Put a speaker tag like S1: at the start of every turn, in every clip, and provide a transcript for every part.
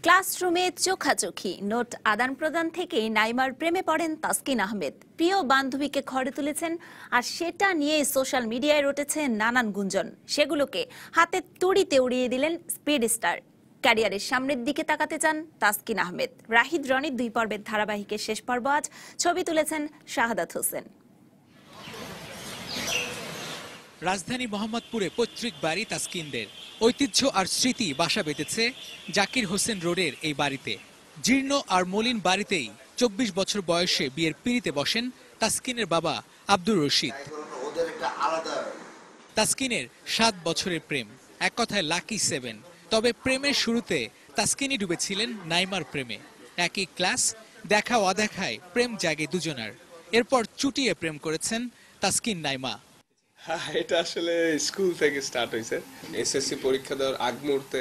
S1: ক্লাসরুমে চোখাচোখি নোট আদান প্রদান থেকেই নাইমার প্রেমে পড়েন তাসকিন আহমেদ। প্রিয় বান্ধবীকে ঘরে তুলেছেন, আর সেটা নিয়ে সোশ্যাল মিডিয়ায় রটেছে নানান গুঞ্জন। সেগুলোকে হাতে তুড়িতে উড়িয়ে দিলেন স্পিড স্টার। ক্যারিয়ারের সামনের দিকে তাকাতে চান তাসকিন আহমেদ। রাহিদ রনির 2 পর্বের ধারাবাহিকের শেষ পর্ব আজ। ছবি তুলেছেন শাহাদাত হোসেন।
S2: রাজধানী মোহাম্মদপুরে পৈতৃক বাড়ি তাসকিনদের। ঐতিহ্য আর স্মৃতি বাসা বেঁধেছে জাকির হোসেন রোডের এই বাড়িতে। জীর্ণ আর মলিন বাড়িতেই 24 বছর বয়সে বিয়ের পিঁড়িতে বসেন তাসকিনের বাবা আব্দুর রশিদ। তাসকিনের 7 বছরের প্রেম, এক কথায় লাকি 7। তবে প্রেমের শুরুতে তাসকিনই ডুবেছিলেন নাইমার প্রেমে। একই ক্লাস, দেখা অদেখায় প্রেম জাগে দুজনার। এরপর চুটিয়ে প্রেম করেছেন তাসকিন নাইমা।
S3: এটা আসলে স্কুল থেকে স্টার্ট হয়েছে। এসএসসি পরীক্ষা দেওয়ার আগ মুহূর্তে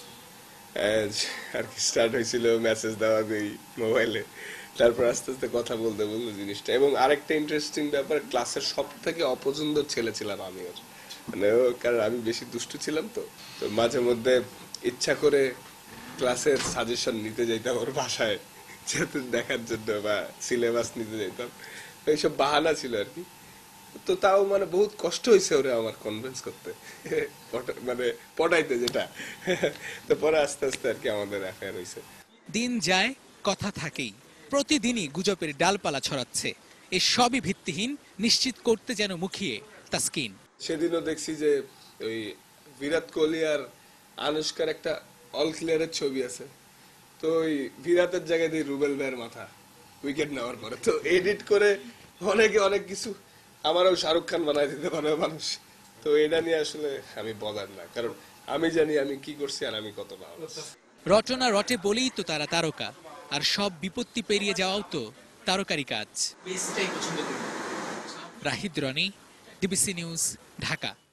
S3: আর কি স্টার্ট হয়েছিল মেসেজ দেওয়া এই মোবাইলে। তারপর আস্তে আস্তে কথা বলতে বললো জিনিসটা। এবং আরেকটা ইন্টারেস্টিং ব্যাপার, ক্লাসের সব থেকে অপছন্দের ছেলে ছিলাম আমি ওর, মানে কারণ আমি বেশি দুষ্টু ছিলাম। তো মাঝে মধ্যে ইচ্ছা করে ক্লাসের সাজেশন নিতে যাইতাম ওর বাসায়, যেহেতু দেখার জন্য, বা সিলেবাস নিতে যাইতাম। এইসব বাহানা ছিল আর কি। তো তাও মানে বহুত কষ্ট হয়েছে ওরে আমার কনভিন্স করতে, মানে পড়াইতে যেটা। তো পরে আস্তে আস্তে আর কি আমাদের অ্যাফেয়ার হয়েছে।
S2: দিন যায়, কথা থাকেই। প্রতিদিনই গুজবের ডালপালা ছড়াচ্ছে। এই সবই ভিত্তিহীন নিশ্চিত করতে যেন মুখিয়ে তাসকিন।
S3: সেদিনও দেখছি যে ওই বিরাট কোহলি আর আনুষ্কার একটা অল ক্লিয়ারের ছবি আছে। তো ওই বিরাটের জায়গায় দিয়ে রুবেল ভাইয়ের মাথা উইকেট নেওয়ার পরে তো এডিট করে অনেকে অনেক কিছু, আমারও শাহরুখ খান বানাই দিতে পারে মানুষ। তো এটা নিয়ে আসলে আমি বলার না, কারণ আমি জানি আমি কি করছি আর আমি কত ভালো।
S2: রটনা রটে বলেই তো তারা তারকা, আর সব বিপত্তি পেরিয়ে যাওয়াও তো তারকারি কাজ। Rahid Roni, DBC news, Dhaka.